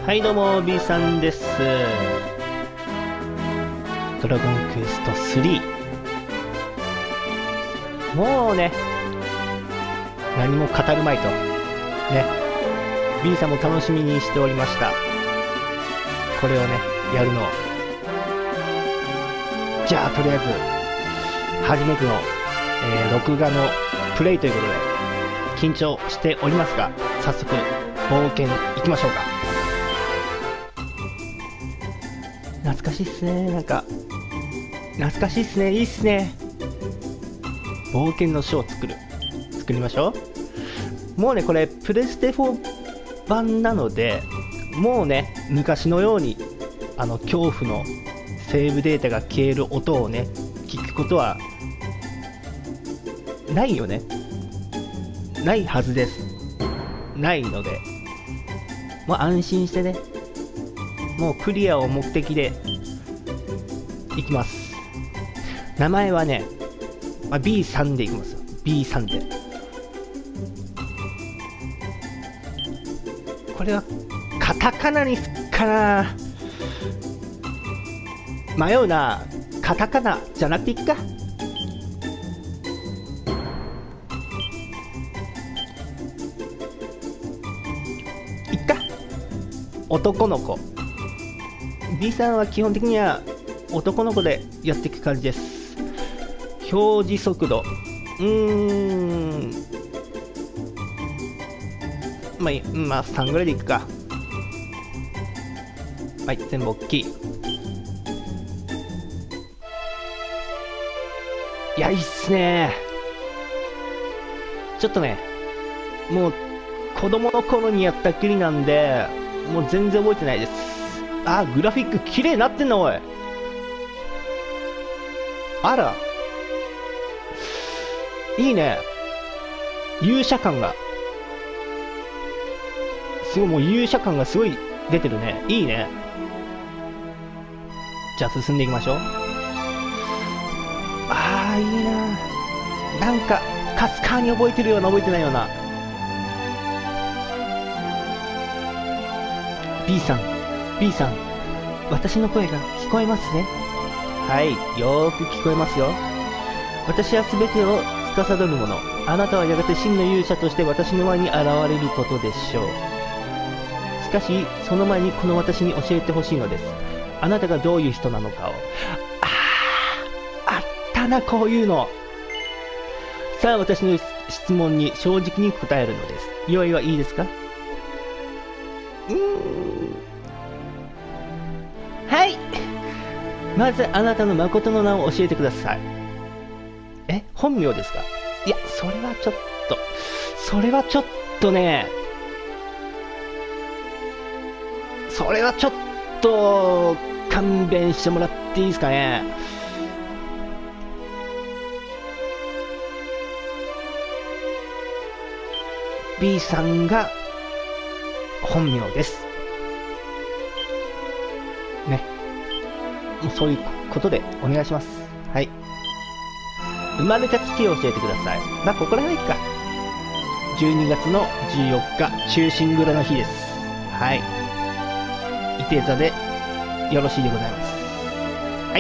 はいどうも B さんです。ドラゴンクエスト3、もうね何も語るまいとね、 B さんも楽しみにしておりました、これをねやるのを。じゃあとりあえず初めての、録画のプレイということで緊張しておりますが、早速冒険行きましょうか。懐かしいっすね、なんか懐かしいっすね、いいっすね。冒険の書を作りましょう。もうねこれプレステ4版なので、もうね昔のように恐怖のセーブデータが消える音をね聞くことはないよね。ないはずです。ないのでもう安心してね、もうクリアを目的でいきます。名前はね、B3 でいきますよ。 B3 で。これはカタカナにすっかな、迷うな。カタカナじゃなくていっか。いっか、男の子。 B さんは基本的には男の子でやっていく感じです。表示速度まあ3ぐらいでいくか。はい、全部大きい。いやいいっすね。ちょっとねもう子供の頃にやったっきりなんでもう全然覚えてないです。あ、グラフィック綺麗になってんなおい。あらいいね、勇者感がすごい、もう勇者感がすごい出てるね。いいね。じゃあ進んでいきましょう。ああいいな、なんかかすかに覚えてるような覚えてないような。 B さん B さん、私の声が聞こえますね。はい、よーく聞こえますよ。私は全てを司る者。あなたはやがて真の勇者として私の前に現れることでしょう。しかしその前にこの私に教えてほしいのです。あなたがどういう人なのかを。あったな、こういうの。さあ私の質問に正直に答えるのです。用意はいいですか？はい、まずあなたの誠の名を教えてください。本名ですか？いや、それはちょっとね、それはちょっと勘弁してもらっていいですかね。B さんが本名ですね。もうそういうことでお願いします。はい。生まれた月を教えてください。ここら辺はいいか。12月の14日中心蔵の日です。はい、いて座でよろしいでございます。はい。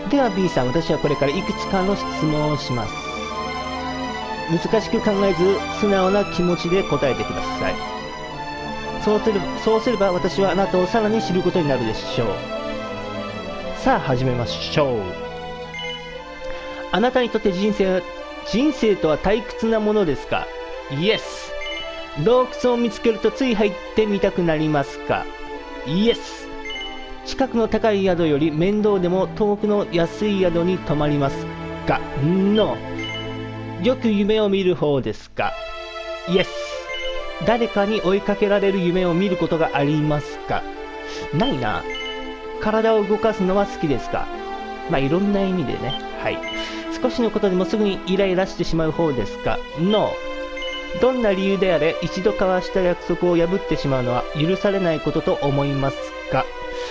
では B さん、私はこれからいくつかの質問をします。難しく考えず素直な気持ちで答えてください。そうすれば私はあなたをさらに知ることになるでしょう。さあ始めましょう。あなたにとって人生とは退屈なものですか？イエス。洞窟を見つけるとつい入ってみたくなりますか？イエス。近くの高い宿より面倒でも遠くの安い宿に泊まりますか？ノー。よく夢を見る方ですか？イエス。誰かに追いかけられる夢を見ることがありますか？ないな。体を動かすのは好きですか？いろんな意味でね。はい。少しのことでもすぐにイライラしてしまう方ですか？ No。 どんな理由であれ一度交わした約束を破ってしまうのは許されないことと思いますか？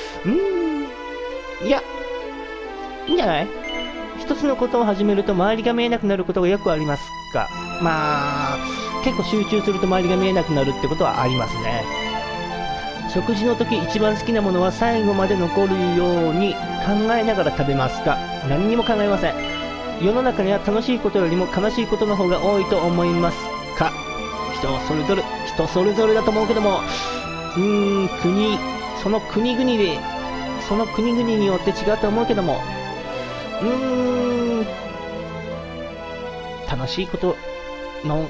いや、いいんじゃない？一つのことを始めると周りが見えなくなることがよくありますか？結構集中すると周りが見えなくなるってことはありますね。 食事の時一番好きなものは最後まで残るように考えながら食べますか？何にも考えません。世の中には楽しいことよりも悲しいことの方が多いと思いますか？人それぞれだと思うけども、その国々によって違うと思うけども、楽しいことの、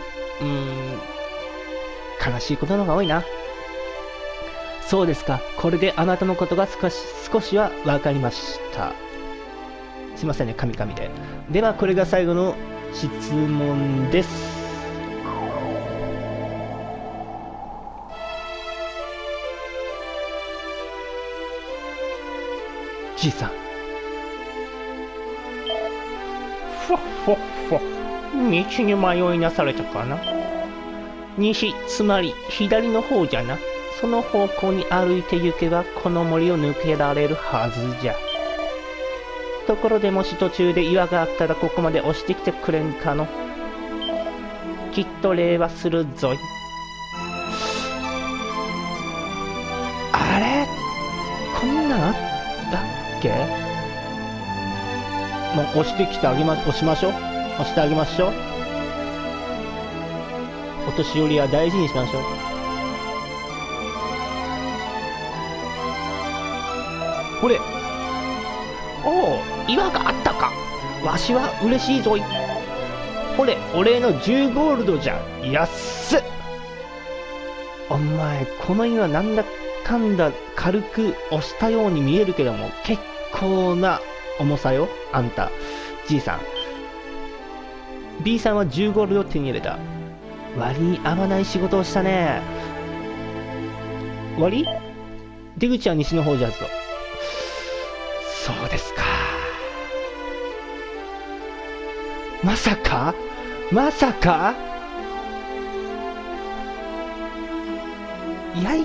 悲しいことの方が多いな。そうですか。これであなたのことが少しは分かりました。すいませんね、カミカミで。では、これが最後の質問です。じいさん。ふわふわふわ。道に迷いなされたかな？西、つまり左の方じゃな。その方向に歩いて行けばこの森を抜けられるはずじゃ。ところでもし途中で岩があったらここまで押してきてくれんかの？きっと礼はするぞい。あれ？こんなんあったっけ？もう押してきてあげま、押しましょう。押してあげましょう。お年寄りは大事にしましょう。これ、おお、岩があったか。わしは嬉しいぞい。これ、お礼の10ゴールドじゃ。安っ。お前、この岩なんだかんだ軽く押したように見えるけども、結構な重さよ、あんた。じいさん。B さんは10ゴールドを手に入れた。割に合わない仕事をしたね。割？出口は西の方じゃぞ。そうですか。まさかいや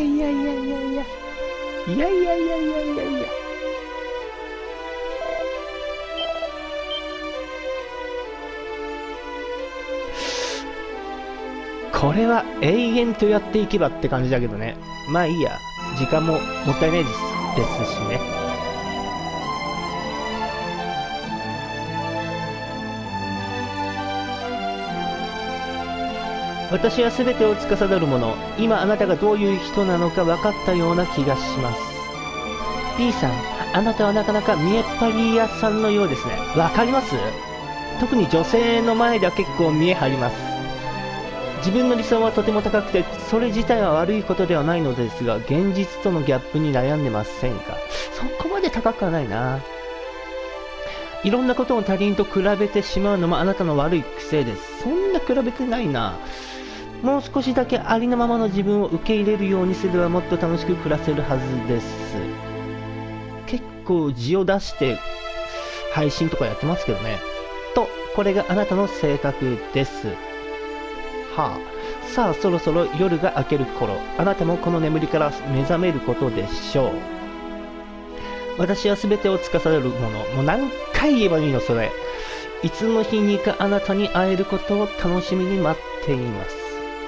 これは永遠とやっていけばって感じだけどね。まあいいや。時間ももったいないですしね。私は全てを司るもの。今あなたがどういう人なのか分かったような気がします。B さん、あなたはなかなか見えっ張り屋さんのようですね。分かります？特に女性の前では結構見え張ります。自分の理想はとても高くて、それ自体は悪いことではないのですが、現実とのギャップに悩んでませんか？そこまで高くはないな。いろんなことを他人と比べてしまうのもあなたの悪い癖です。そんな比べてないな。もう少しだけありのままの自分を受け入れるようにすればもっと楽しく暮らせるはずです。結構字を出して配信とかやってますけどね。と、これがあなたの性格です。はあ、さあそろそろ夜が明ける頃、あなたもこの眠りから目覚めることでしょう。私は全てを司るもの。もう何回言えばいいのそれ。いつの日にかあなたに会えることを楽しみに待っています。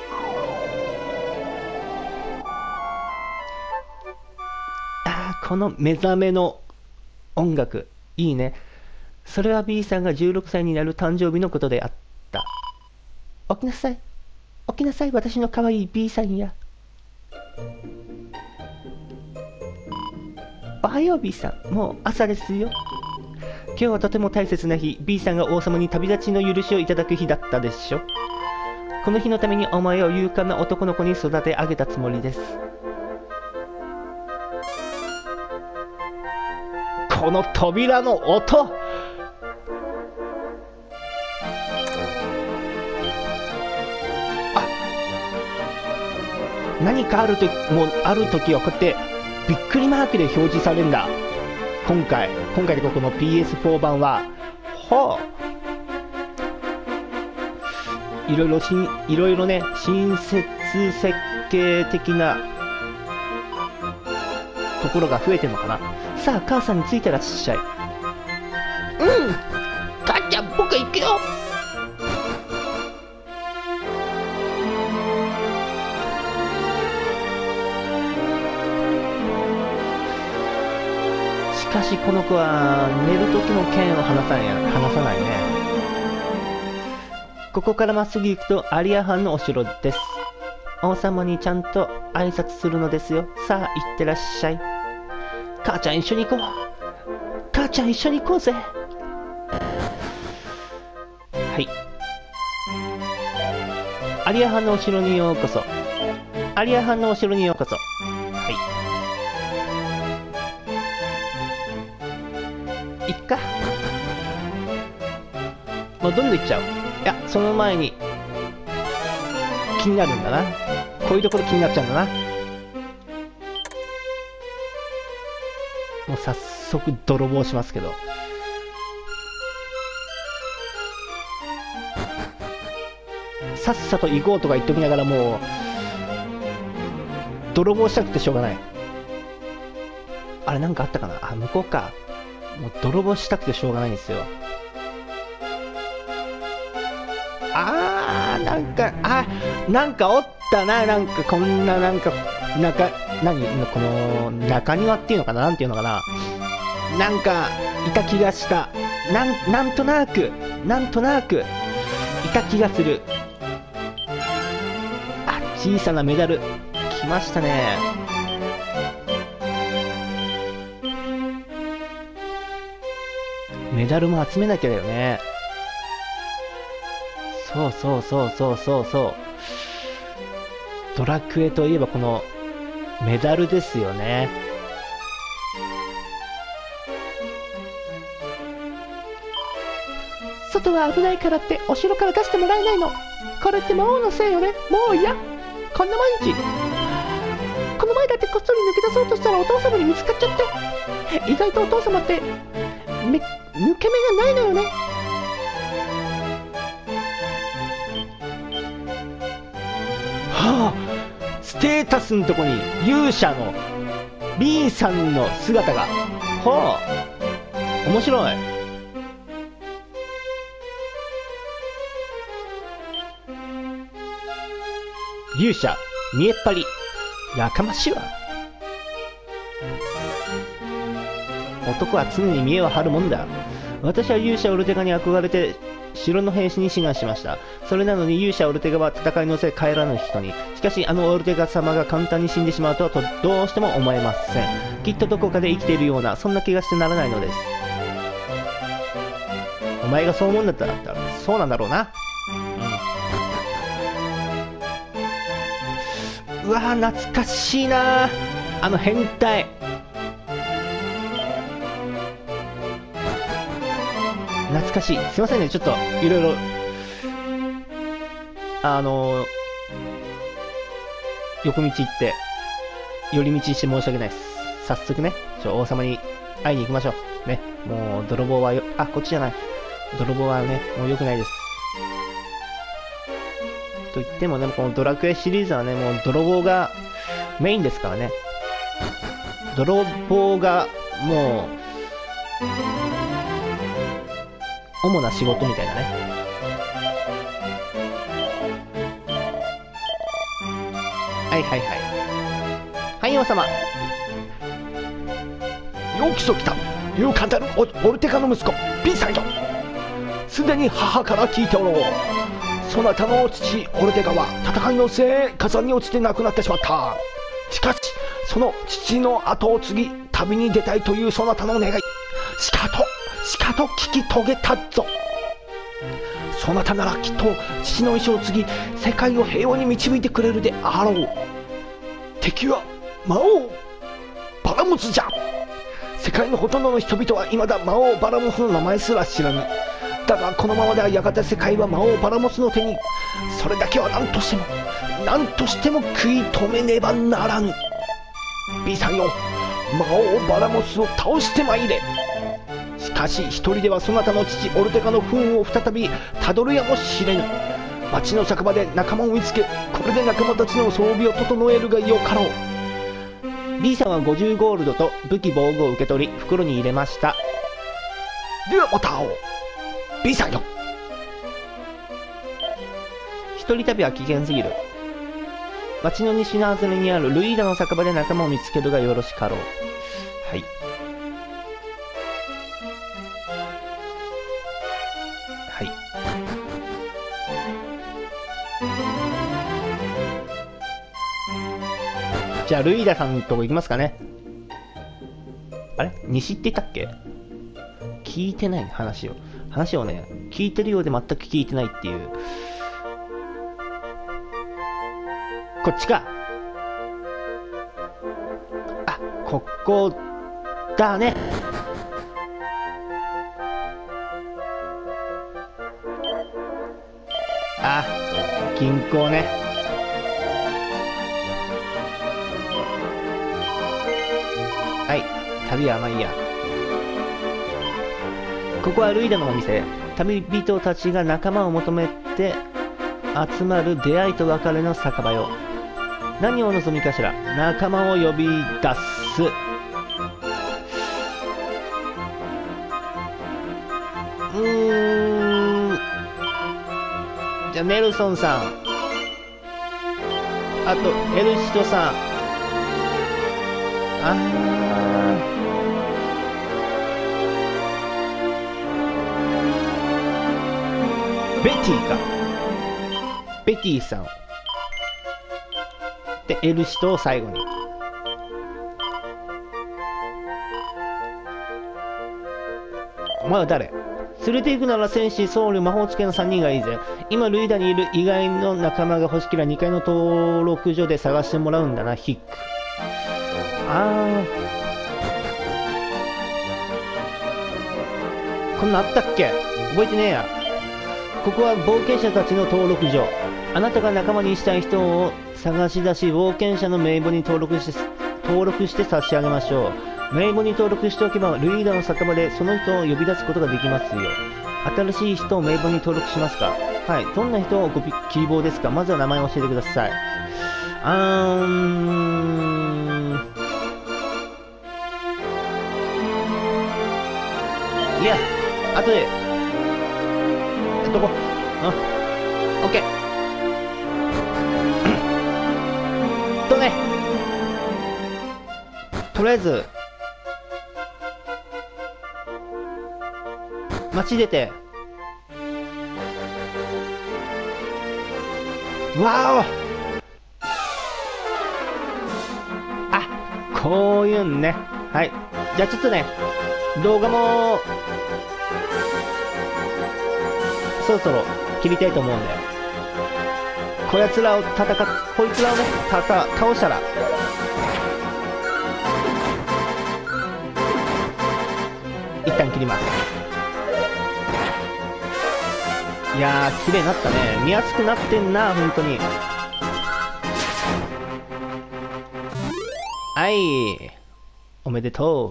この目覚めの音楽、いいね。それは B さんが16歳になる誕生日のことであった。起きなさい。起きなさい、私の可愛い B さんや。おはよう B さん、もう朝ですよ。今日はとても大切な日。 B さんが王様に旅立ちの許しをいただく日だったでしょ。この日のためにお前を勇敢な男の子に育て上げたつもりです。この扉の音、何かあるとある時はこうやってびっくりマークで表示されるんだ。今回でこの PS4 版は、いろいろね、親切設計的なところが増えてるのかな。さあ母さんについてらっしゃい。母ちゃん、僕行くよ。 かしこの子は寝る時の剣を離さないね。ここからまっすぐ行くとアリア藩のお城です。王様にちゃんと挨拶するのですよ。さあ行ってらっしゃい。母ちゃん一緒に行こう。母ちゃん一緒に行こうぜ。はい。アリア藩のお城にようこそ。アリア藩のお城にようこそ。はい。いっか。もうどんどん行っちゃう。いや、その前に、気になるんだな。こういうところ気になっちゃうんだな。もう早速泥棒しますけど。さっさと行こうとか言っときながらもう、泥棒したくてしょうがない。あれなんかあったかなあ、向こうか。もう泥棒したくてしょうがないんですよ。なんかおったな。なんかこんななんか、この、中庭っていうのかななんていうのかななんか、いた気がした。なんとなく、いた気がする。あ、小さなメダル。来ましたね。メダルも集めなきゃだよね。そう。ドラクエといえばこのメダルですよね。外は危ないからってお城から出してもらえないの。これって魔王のせいよね。もう嫌。こんな毎日。この前だってこっそり抜け出そうとしたらお父様に見つかっちゃって。意外とお父様って抜け目がないのよね。はあ、ステータスのとこに勇者の B さんの姿が。はあ、面白い。勇者見えっ張り、やかましいわ。男は常に見栄を張るもんだ。私は勇者オルテガに憧れて城の兵士に志願しました。それなのに勇者オルテガは戦いのせい帰らぬ人に。しかしあのオルテガ様が簡単に死んでしまうとはどうしても思えません。きっとどこかで生きているような、そんな気がしてならないのです。お前がそう思うんだったらそうなんだろうな。うわー、懐かしいな。あの変態。懐かしい。すいませんね、ちょっといろいろ横道行って寄り道して申し訳ないです。早速ね、王様に会いに行きましょうね。もう泥棒はこっちじゃない。泥棒はね、もう良くないです。と言ってもね、このドラクエシリーズはね、もう泥棒がメインですからね。泥棒がもう主な仕事みたいなね。はい、王様。 よきそ来た。勇敢たるオルテガの息子 B さんよ。すでに母から聞いておろう。そなたの父オルテガは戦いのせい火山に落ちて亡くなってしまった。しかしその父の後を継ぎ旅に出たいというそなたの願い、しかと聞き遂げたぞ。そなたならきっと父の意志を継ぎ世界を平和に導いてくれるであろう。敵は魔王バラモスじゃ。世界のほとんどの人々は未だ魔王バラモスの名前すら知らぬ。だがこのままではやがて世界は魔王バラモスの手に。それだけは何としても食い止めねばならぬ。 B さんよ、魔王バラモスを倒してまいれ。しかし一人ではそなたの父オルテガの不運を再びたどるやもしれぬ。町の酒場で仲間を見つけ、これで仲間たちの装備を整えるがよかろう。 B さんは50ゴールドと武器防具を受け取り袋に入れました。 ではまた会おう B さんよ。 一人旅は危険すぎる。町の西の外れにあるルイーダの酒場で仲間を見つけるがよろしかろう。はい。 はい。じゃあ、ルイーダさんのとこ行きますかね。あれ西って言ったっけ？聞いてない話を。話をね、聞いてるようで全く聞いてないっていう。こっちか。あ、ここだね。あ、銀行ね。はい、旅はまあいいや。ここはルイダのお店。旅人たちが仲間を求めて集まる出会いと別れの酒場よ。何を望みかしら。仲間を呼び出す。じゃあネルソンさん、あとエルシトさん、ベティか。ベティさんでエルシトを最後に。お前は誰？連れて行くなら戦士、僧侶、魔法使いの3人がいいぜ。今ルイダにいる以外の仲間が欲しければ2階の登録所で探してもらうんだな。ヒック。こんなあったっけ？覚えてねえや。ここは冒険者たちの登録所。あなたが仲間にしたい人を探し出し、冒険者の名簿に登録して差し上げましょう。名簿に登録しておけば、ルイーダの酒場でその人を呼び出すことができますよ。新しい人を名簿に登録しますか？はい。どんな人を希望ですか？まずは名前を教えてください。いや、後で。やっとこう。オッケー。ね。とりあえず、街出て、わお、あ、こういうんね。はい。じゃあちょっとね、動画も、そろそろ切りたいと思うんで、こいつらをね、倒したら、一旦切ります。いやー、綺麗になったね。見やすくなってんな、本当に。はい。おめでと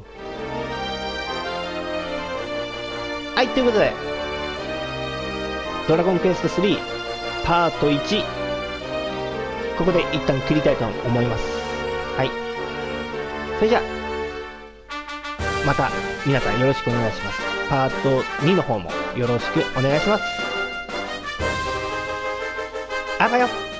う。はい、ということで、ドラゴンクエスト3、パート1、ここで一旦切りたいと思います。はい。それじゃあ、また皆さんよろしくお願いします。パート2の方もよろしくお願いします。あばよ。